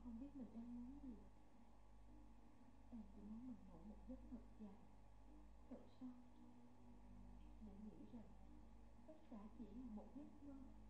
không biết mình đang muốn gì. Em chỉ muốn mình ngủ một giấc thật dài, thật sâu, để nghĩ rằng tất cả chỉ là một giấc mơ.